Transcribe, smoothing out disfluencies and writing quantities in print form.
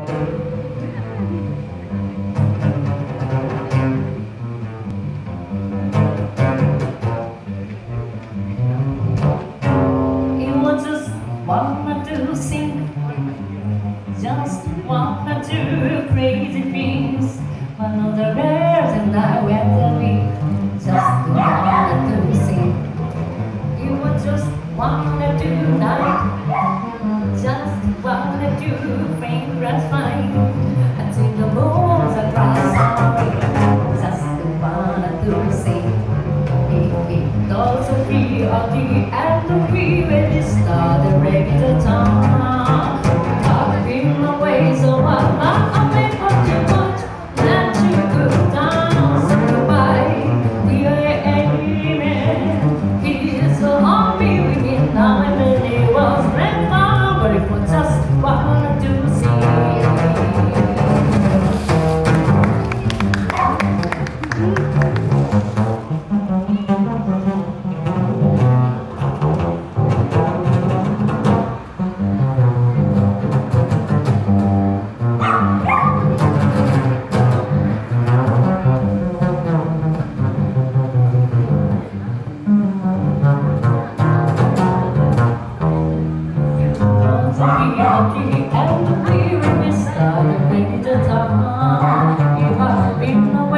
It was just wanna do sing, just wanna do crazy things. One of the rare and I went to me, just wanna do sing. It was just wanna do night, just wanna do fingers fine. Until the moons are bright, just wanna do sing. It also free of the end of free when it started raining the town. I've been away so I'm made for too much, not to go down. So goodbye, we are aiming. He's so happy with me now and then it was grandma, but it was just wanna do see. And we started making the time. You have been away.